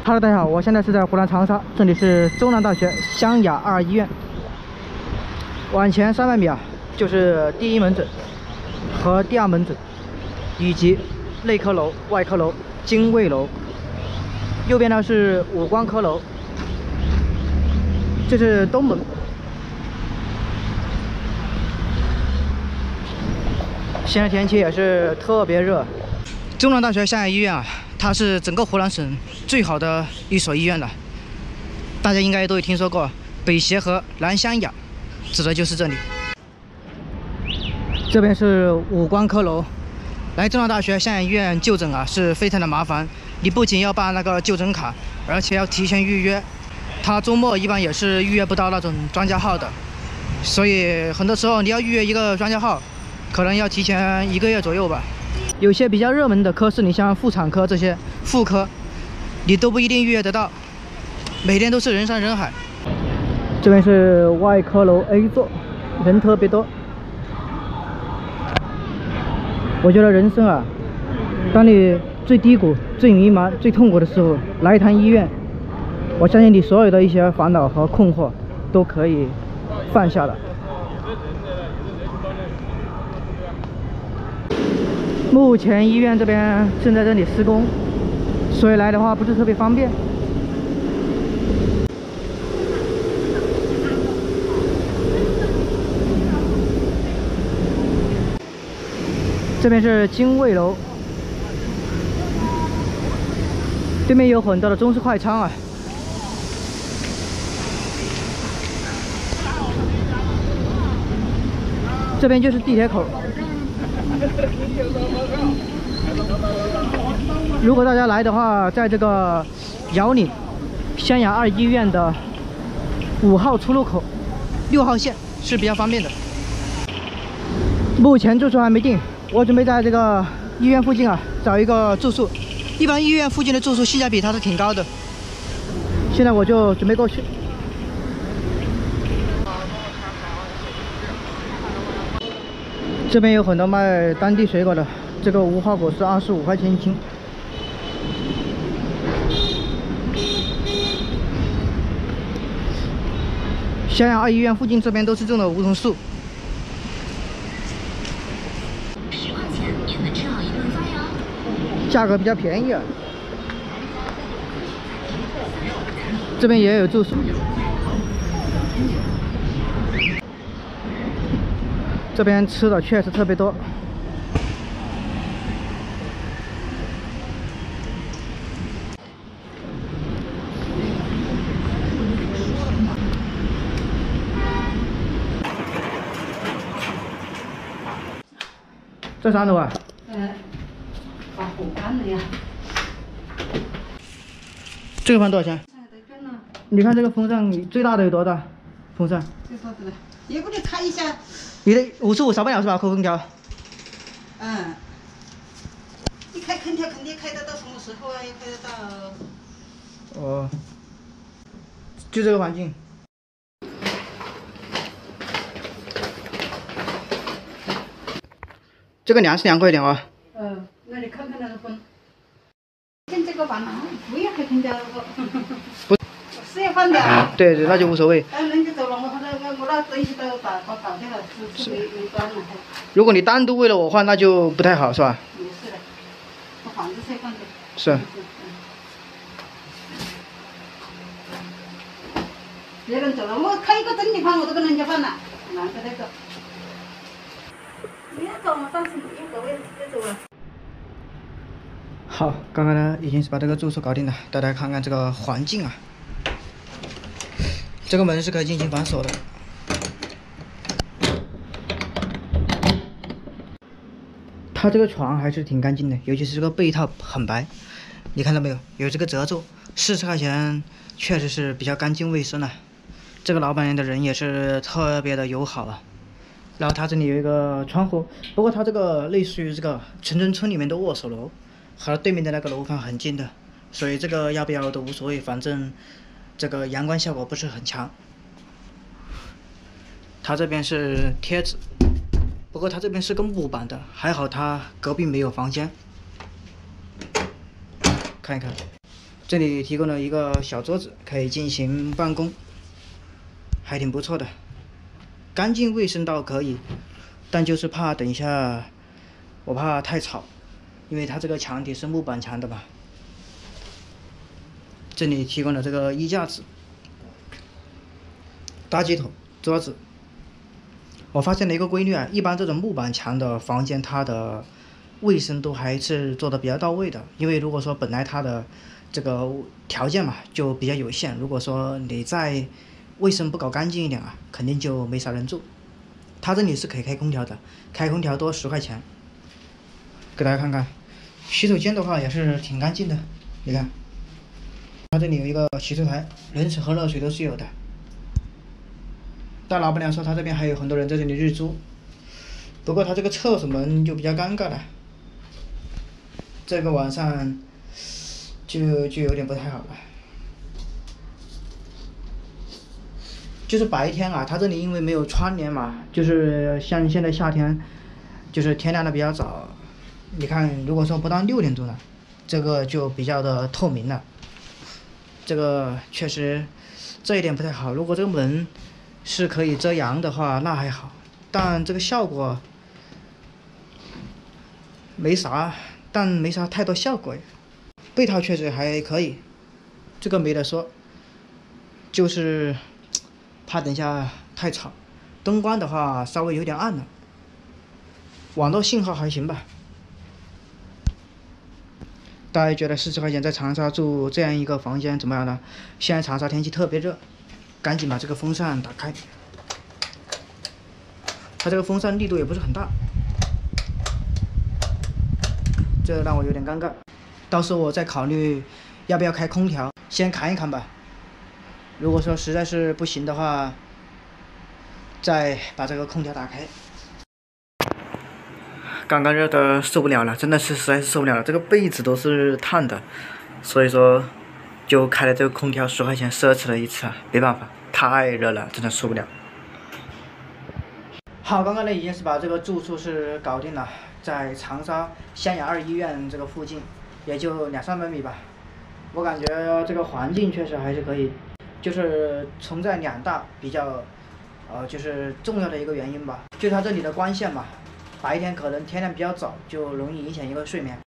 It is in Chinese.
Hello， 大家好，我现在是在湖南长沙，这里是中南大学湘雅2医院。往前300米啊，就是第一门诊和第2门诊，以及内科楼、外科楼、精卫楼。右边呢是五官科楼，这是东门。现在天气也是特别热。中南大学湘雅医院啊，它是整个湖南省最好的一所医院了。大家应该都有听说过北协和南湘雅，指的就是这里。这边是五官科楼。来中南大学湘雅医院就诊啊，是非常的麻烦。你不仅要办那个就诊卡，而且要提前预约。他周末一般也是预约不到那种专家号的，所以很多时候你要预约一个专家号，可能要提前1个月左右吧。有些比较热门的科室，你像妇产科这些妇科，你都不一定预约得到，每天都是人山人海。这边是外科楼 A 座，人特别多。我觉得人生啊，当你最低谷、最迷茫、最痛苦的时候，来一趟医院，我相信你所有的一些烦恼和困惑都可以放下了。目前医院这边正在这里施工，所以来的话不是特别方便。这边是精卫楼，对面有很多的中式快餐啊。这边就是地铁口。如果大家来的话，在这个辽宁湘雅2医院的5号出入口6号线是比较方便的。目前住宿还没定，我准备在这个医院附近啊找一个住宿。一般医院附近的住宿性价比它是挺高的，现在我就准备过去。这边有很多卖当地水果的，这个无花果是25块钱一斤。湘雅2医院附近这边都是种的梧桐树。10块钱也能吃好一顿饭哟。价格比较便宜啊。这边也有住宿。这边吃的确实特别多。这3楼啊？ 把火关了呀。 这个盘多少钱？你看这个风扇，最大的有多大？风扇？ 最大的了，也给你开一下。 你的55少不了是吧？开空调。 嗯。你开空调肯定开得到什么时候啊？也开得到。 哦。就这个环境。这个凉是凉快一点啊。 那你看看那个风。进这个房不要开空调了不。 是要换的。 对对，那就无所谓。 人家走了，我那东西都搞定了，是没关了。 如果你单独为了我换，那就不太好，是吧？ 也是的，我房子才换的。 是。 别人走了，我开一个整体房我都跟人家换了，难得那个。你要走嘛，但是你要走我也直接走了。 好，刚刚呢已经是把这个住宿搞定了，大家看看这个环境啊。这个门是可以进行反锁的。它这个床还是挺干净的，尤其是这个被套很白，你看到没有？有这个褶皱，40块钱确实是比较干净卫生了。这个老板娘的人也是特别的友好啊。然后它这里有一个窗户，不过它这个类似于这个城中村里面的握手楼，和对面的那个楼房很近的，所以这个要不要都无所谓，反正这个阳光效果不是很强。它这边是贴纸，不过它这边是个木板的，还好它隔壁没有房间。看一看， 这里提供了一个小桌子，可以进行办公，还挺不错的。干净卫生倒可以，但就是怕等一下，我怕太吵，因为它这个墙体是木板墙的吧。这里提供了这个衣架子、大鸡头、桌子。我发现了一个规律啊，一般这种木板墙的房间，它的卫生都还是做的比较到位的。因为如果说本来它的这个条件嘛就比较有限，如果说你再卫生不搞干净一点啊，肯定就没啥人住。它这里是可以开空调的，开空调多10块钱。给大家看看，洗手间的话也是挺干净的，你看。它这里有一个洗漱台，冷水和热水都是有的。但老板娘说，他这边还有很多人在这里日租。不过他这个厕所门就比较尴尬了，这个晚上就有点不太好了。就是白天啊，他这里因为没有窗帘嘛，就是像现在夏天，就是天亮的比较早。你看，如果说不到6点钟了，这个就比较的透明了。这个确实这一点不太好。如果这个门是可以遮阳的话，那还好，但这个效果没啥，但没啥太多效果呀。被套确实还可以，这个没得说，就是怕等下太吵。灯光的话稍微有点暗了，网络信号还行吧。大家觉得40块钱在长沙住这样一个房间怎么样呢？现在长沙天气特别热，赶紧把这个风扇打开。它这个风扇力度也不是很大，这让我有点尴尬。到时候我再考虑要不要开空调，先看一看吧。如果说实在是不行的话，再把这个空调打开。刚刚热的受不了了，真的是实在是受不了了，这个被子都是烫的，所以说就开了这个空调10块钱奢侈了一次啊，没办法，太热了，真的受不了。好，刚刚呢已经是把这个住处是搞定了，在长沙湘雅2医院这个附近，也就200-300米吧。我感觉这个环境确实还是可以，就是存在2大比较就是重要的一个原因吧，就它这里的光线嘛。白天可能天亮比较早，就容易影响一个睡眠。